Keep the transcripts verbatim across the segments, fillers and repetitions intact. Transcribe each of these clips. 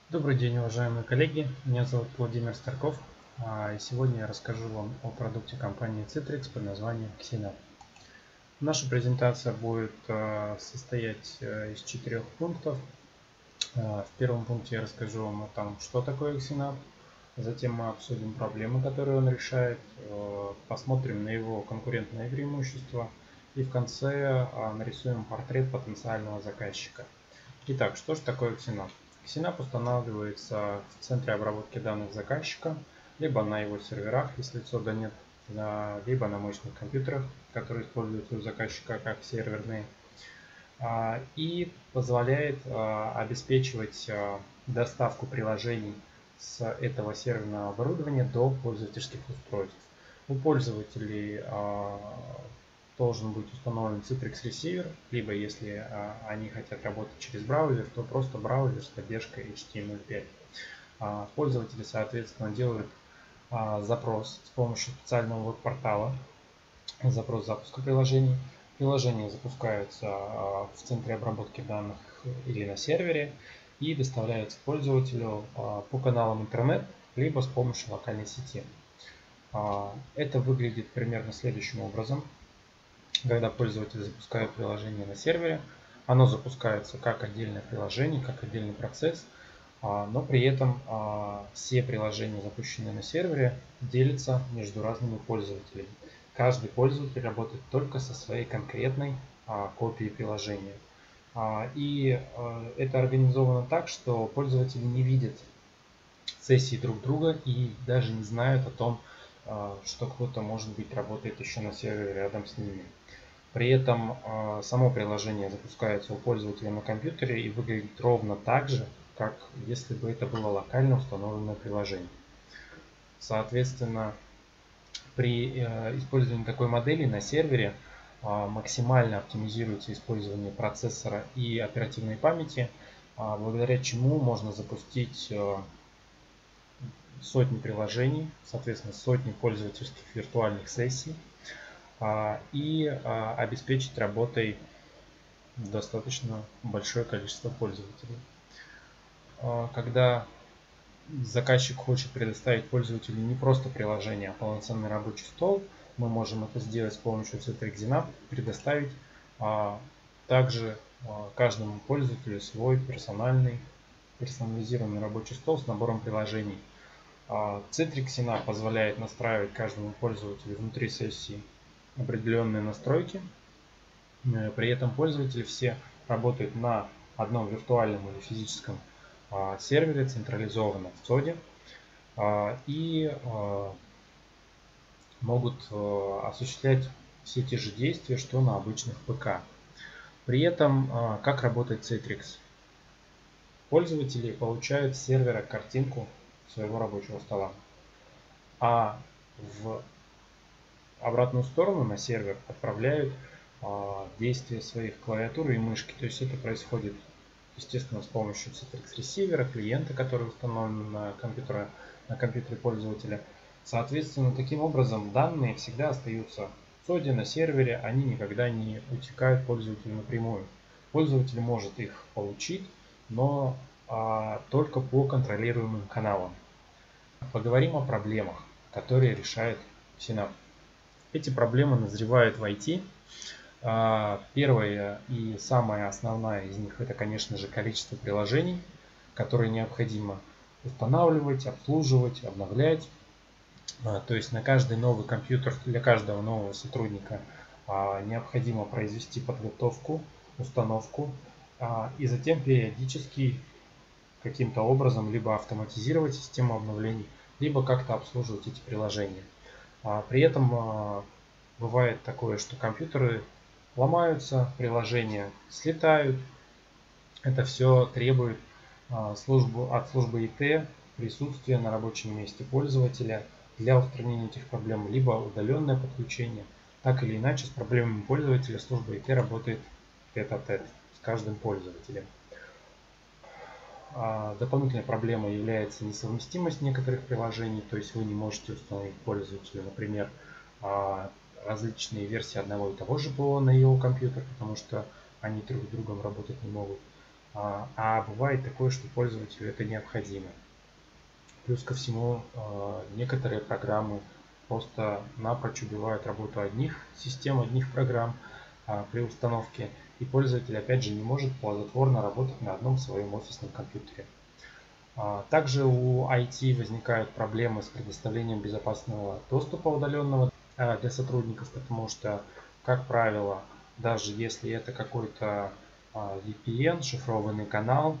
Добрый день, уважаемые коллеги. Меня зовут Владимир Старков. а, И сегодня я расскажу вам о продукте компании Citrix под названием Xinap. Наша презентация будет а, состоять а, из четырех пунктов. А, В первом пункте я расскажу вам о том, что такое Xinap. Затем мы обсудим проблемы, которые он решает. а, Посмотрим на его конкурентные преимущества. И в конце а, нарисуем портрет потенциального заказчика. Итак, что же такое Xinap? Xinap устанавливается в центре обработки данных заказчика, либо на его серверах, если цода нет, либо на мощных компьютерах, которые используются у заказчика как серверные, и позволяет обеспечивать доставку приложений с этого серверного оборудования до пользовательских устройств. У пользователей должен быть установлен Citrix Receiver, либо если а, они хотят работать через браузер, то просто браузер с поддержкой эйч ти эм эль пять. А, пользователи, соответственно, делают а, запрос с помощью специального веб-портала, запрос запуска приложений. Приложения запускаются а, в центре обработки данных или на сервере и доставляются пользователю а, по каналам интернет, либо с помощью локальной сети. А, это выглядит примерно следующим образом. Когда пользователь запускает приложение на сервере, оно запускается как отдельное приложение, как отдельный процесс, но при этом все приложения, запущенные на сервере, делятся между разными пользователями. Каждый пользователь работает только со своей конкретной копией приложения. И это организовано так, что пользователи не видят сессии друг друга и даже не знают о том, что кто-то, может быть, работает еще на сервере рядом с ними. При этом само приложение запускается у пользователя на компьютере и выглядит ровно так же, как если бы это было локально установленное приложение. Соответственно, при использовании такой модели на сервере максимально оптимизируется использование процессора и оперативной памяти, благодаря чему можно запустить сотни приложений, соответственно, сотни пользовательских виртуальных сессий и обеспечить работой достаточно большое количество пользователей. Когда заказчик хочет предоставить пользователю не просто приложение, а полноценный рабочий стол, мы можем это сделать с помощью Citrix Xinap, предоставить также каждому пользователю свой персональный, персонализированный рабочий стол с набором приложений. Citrix Xinap позволяет настраивать каждому пользователю внутри сессии определенные настройки. При этом пользователи все работают на одном виртуальном или физическом сервере, централизованном в цоде, и могут осуществлять все те же действия, что на обычных ПК. При этом, как работает Citrix? Пользователи получают с сервера картинку своего рабочего стола, а в обратную сторону на сервер отправляют действия своих клавиатуры и мышки. То есть это происходит, естественно, с помощью Citrix ресивера, клиента, который установлен на компьютере, на компьютере пользователя. Соответственно, таким образом данные всегда остаются в цоде, на сервере, они никогда не утекают пользователю напрямую. Пользователь может их получить, но а, только по контролируемым каналам. Поговорим о проблемах, которые решает Xinap. Эти проблемы назревают в ай ти. Первая и самая основная из них — это, конечно же, количество приложений, которые необходимо устанавливать, обслуживать, обновлять. То есть на каждый новый компьютер для каждого нового сотрудника необходимо произвести подготовку, установку и затем периодически каким-то образом либо автоматизировать систему обновлений, либо как-то обслуживать эти приложения. При этом бывает такое, что компьютеры ломаются, приложения слетают. Это все требует службу, от службы ай ти присутствия на рабочем месте пользователя для устранения этих проблем, либо удаленное подключение. Так или иначе, с проблемами пользователя служба ай ти работает тет-а-тет с каждым пользователем. Дополнительной проблемой является несовместимость некоторых приложений, то есть вы не можете установить пользователю, например, различные версии одного и того же ПО на его компьютер, потому что они друг с другом работать не могут. а, а бывает такое, что пользователю это необходимо. Плюс ко всему, некоторые программы просто напрочь убивают работу одних систем, одних программ при установке, и пользователь опять же не может плодотворно работать на одном своем офисном компьютере. Также у ай ти возникают проблемы с предоставлением безопасного доступа удаленного для сотрудников, потому что, как правило, даже если это какой-то ви пи эн, шифрованный канал,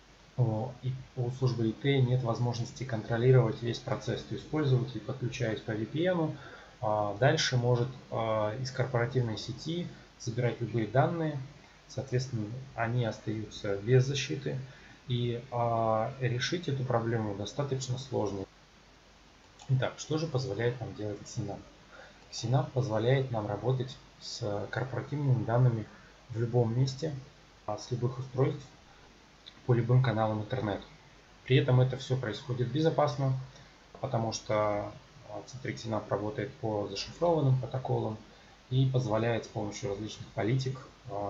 и у службы ай ти нет возможности контролировать весь процесс. То есть пользователь, подключаясь по ви пи эн, дальше может из корпоративной сети забирать любые данные. Соответственно, они остаются без защиты. И решить эту проблему достаточно сложно. Итак, что же позволяет нам делать Xenap? Xenap позволяет нам работать с корпоративными данными в любом месте, с любых устройств, по любым каналам интернета. При этом это все происходит безопасно, потому что Citrix Xenap работает по зашифрованным протоколам и позволяет с помощью различных политик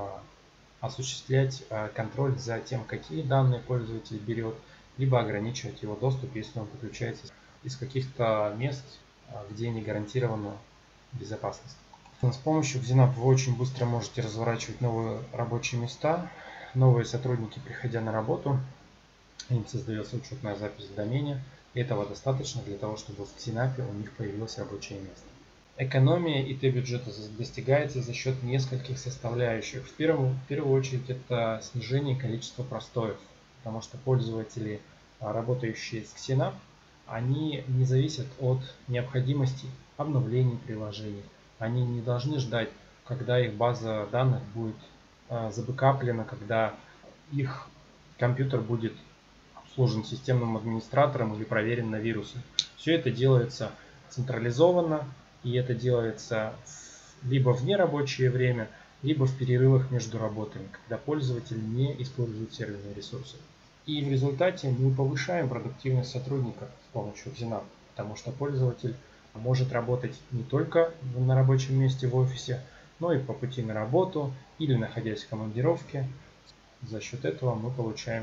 осуществлять контроль за тем, какие данные пользователь берет, либо ограничивать его доступ, если он подключается из каких-то мест, где не гарантирована безопасность. С помощью Xenap вы очень быстро можете разворачивать новые рабочие места. Новые сотрудники, приходя на работу, им создается учетная запись в домене. И этого достаточно для того, чтобы в Xenap у них появилось рабочее место. Экономия ай ти-бюджета достигается за счет нескольких составляющих. В первую, в первую очередь это снижение количества простоев, потому что пользователи, работающие с Xenap, они не зависят от необходимости обновлений приложений. Они не должны ждать, когда их база данных будет забэкаплена, когда их компьютер будет обслужен системным администратором или проверен на вирусы. Все это делается централизованно, и это делается либо в нерабочее время, либо в перерывах между работами, когда пользователь не использует серверные ресурсы. И в результате мы повышаем продуктивность сотрудника с помощью Xenap, потому что пользователь может работать не только на рабочем месте в офисе, но и по пути на работу или находясь в командировке. За счет этого мы получаем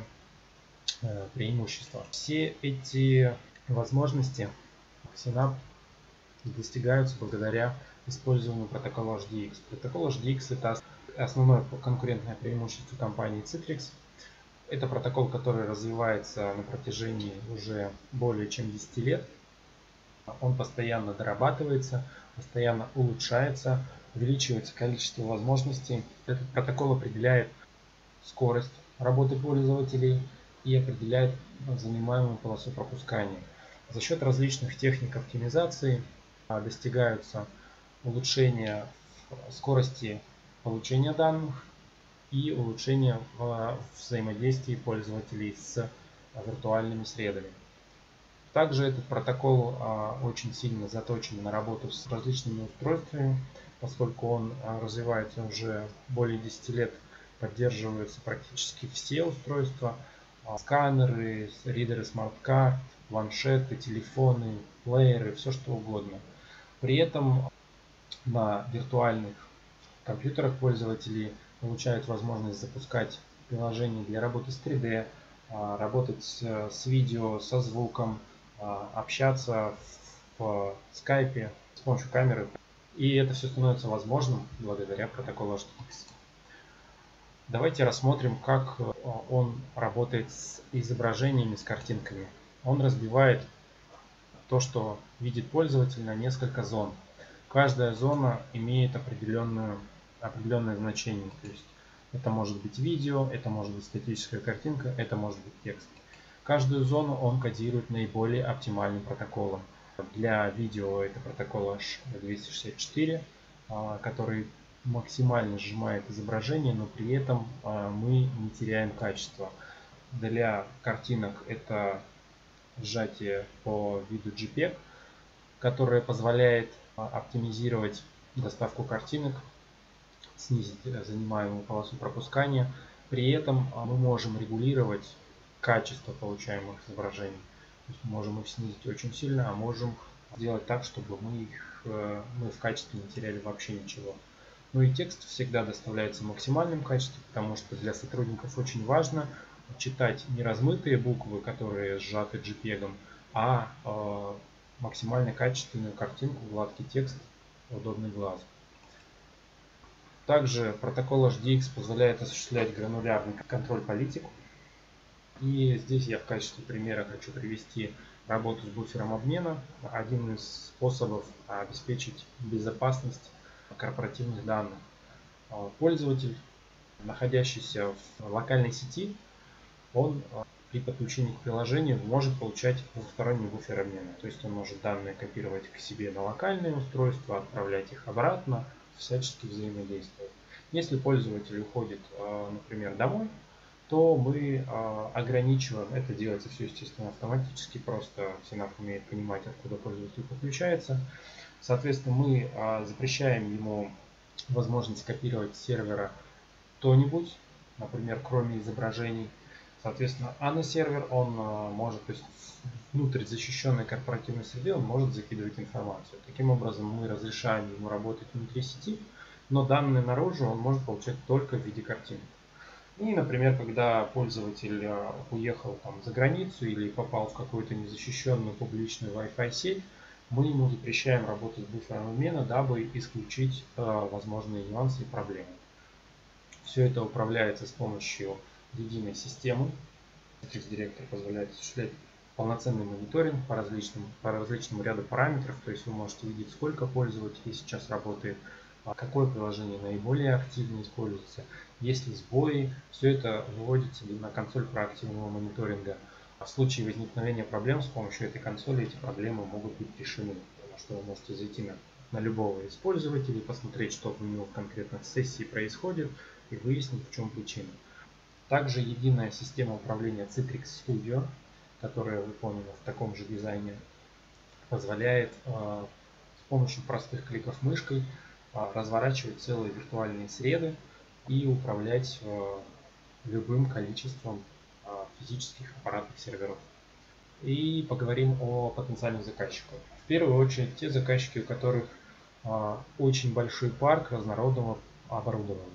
э, преимущество. Все эти возможности Xenap достигаются благодаря использованию протокола эйч ди экс. Протокол эйч ди экс это основное конкурентное преимущество компании Citrix. Это протокол, который развивается на протяжении уже более чем десяти лет. Он постоянно дорабатывается, постоянно улучшается, увеличивается количество возможностей. Этот протокол определяет скорость работы пользователей и определяет занимаемую полосу пропускания. За счет различных техник оптимизации достигаются улучшения скорости получения данных и улучшения в взаимодействии пользователей с виртуальными средами. Также этот протокол очень сильно заточен на работу с различными устройствами, поскольку он развивается уже более десяти лет, поддерживаются практически все устройства, сканеры, ридеры смарт-карт, планшеты, телефоны, плееры, все что угодно. При этом на виртуальных компьютерах пользователи получают возможность запускать приложения для работы с три дэ, работать с видео, со звуком, общаться в скайпе с помощью камеры. И это все становится возможным благодаря протоколу эйч ти экс. Давайте рассмотрим, как он работает с изображениями, с картинками. Он разбивает то, что видит пользователь, на несколько зон. Каждая зона имеет определенную, определенное значение. То есть это может быть видео, это может быть статическая картинка, это может быть текст. Каждую зону он кодирует наиболее оптимальным протоколом. Для видео это протокол эйч двести шестьдесят четыре, который максимально сжимает изображение, но при этом мы не теряем качество. Для картинок это сжатие по виду джей пег, которое позволяет оптимизировать доставку картинок, снизить занимаемую полосу пропускания. При этом мы можем регулировать качество получаемых изображений. То есть мы можем их снизить очень сильно, а можем сделать так, чтобы мы, их, мы в качестве не теряли вообще ничего. Ну и текст всегда доставляется в максимальном качестве, потому что для сотрудников очень важно читать не размытые буквы, которые сжаты джей-пегом, а э, максимально качественную картинку, гладкий текст, удобный глазу. Также протокол эйч ди икс позволяет осуществлять гранулярный контроль политик. И здесь я в качестве примера хочу привести работу с буфером обмена. Один из способов обеспечить безопасность корпоративных данных. Пользователь, находящийся в локальной сети, он при подключении к приложению может получать двухсторонний буфер обмена. То есть он может данные копировать к себе на локальное устройство, отправлять их обратно, всячески взаимодействовать. Если пользователь уходит, например, домой, то мы ограничиваем, это делается все, естественно, автоматически, просто Synapse умеет понимать, откуда пользователь подключается. Соответственно, мы запрещаем ему возможность копировать с сервера что-нибудь, например, кроме изображений. Соответственно, а на сервер он может, то есть внутрь защищенной корпоративной среды он может закидывать информацию. Таким образом, мы разрешаем ему работать внутри сети, но данные наружу он может получать только в виде картинок. И, например, когда пользователь уехал там за границу или попал в какую-то незащищенную публичную Wi-Fi сеть, мы ему запрещаем работать с буфером обмена, дабы исключить э, возможные нюансы и проблемы. Все это управляется с помощью единой системы. Citrix Director позволяет осуществлять полноценный мониторинг по различным, по различному ряду параметров. То есть вы можете видеть, сколько пользователей сейчас работает, какое приложение наиболее активно используется, есть ли сбои. Все это выводится на консоль проактивного мониторинга. В случае возникновения проблем с помощью этой консоли эти проблемы могут быть решены. Потому что вы можете зайти на, на любого из пользователей, посмотреть, что у него в конкретной сессии происходит, и выяснить, в чем причина. Также единая система управления Citrix Studio, которая выполнена в таком же дизайне, позволяет э, с помощью простых кликов мышкой э, разворачивать целые виртуальные среды и управлять э, любым количеством э, физических аппаратных серверов. И поговорим о потенциальных заказчиках. В первую очередь те заказчики, у которых э, очень большой парк разнородного оборудования.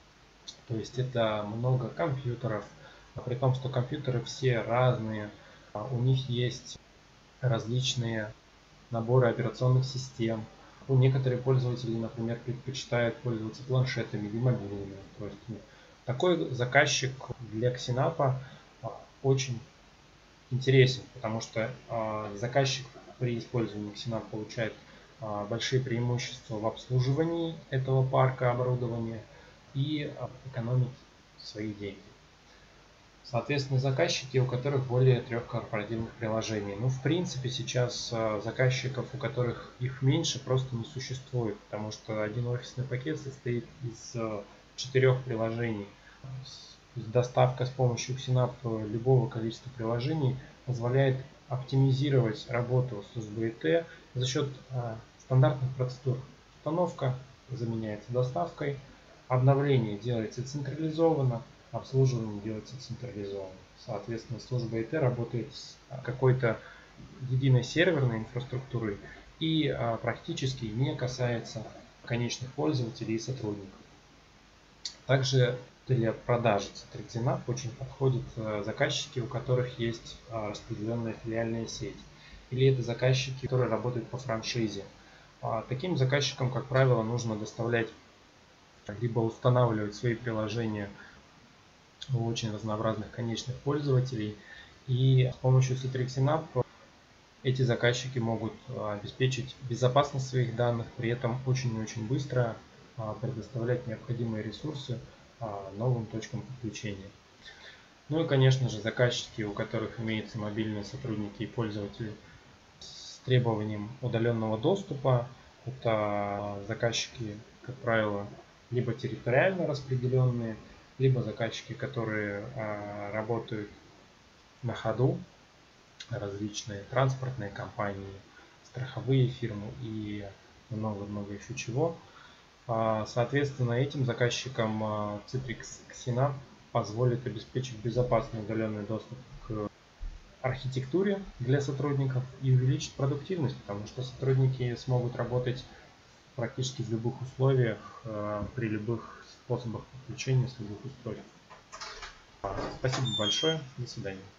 То есть это много компьютеров, а при том, что компьютеры все разные, у них есть различные наборы операционных систем. У некоторых пользователей, например, предпочитают пользоваться планшетами или мобильными. То есть такой заказчик для Synapse очень интересен, потому что заказчик при использовании Synapse получает большие преимущества в обслуживании этого парка оборудования и экономить свои деньги. Соответственно, заказчики, у которых более трех корпоративных приложений. Ну, в принципе, сейчас заказчиков, у которых их меньше, просто не существует, потому что один офисный пакет состоит из четырех приложений. Доставка с помощью Synapse любого количества приложений позволяет оптимизировать работу службы ай ти за счет стандартных процедур. Установка заменяется доставкой, обновление делается централизованно, обслуживание делается централизованно. Соответственно, служба ай ти работает с какой-то единой серверной инфраструктурой и а, практически не касается конечных пользователей и сотрудников. Также для продажи Citrix Synapse очень подходят а, заказчики, у которых есть а, распределенная филиальная сеть. Или это заказчики, которые работают по франшизе. А, таким заказчикам, как правило, нужно доставлять либо устанавливать свои приложения у очень разнообразных конечных пользователей. И с помощью Citrix Synapse эти заказчики могут обеспечить безопасность своих данных, при этом очень и очень быстро предоставлять необходимые ресурсы новым точкам подключения. Ну и, конечно же, заказчики, у которых имеются мобильные сотрудники и пользователи с требованием удаленного доступа. Это заказчики, как правило, либо территориально распределенные, либо заказчики, которые а, работают на ходу, различные транспортные компании, страховые фирмы и много-много еще чего. А, соответственно, этим заказчикам а, Citrix Synapse позволит обеспечить безопасный удаленный доступ к архитектуре для сотрудников и увеличить продуктивность, потому что сотрудники смогут работать практически в любых условиях, при любых способах подключения с любых устройств. Спасибо большое. До свидания.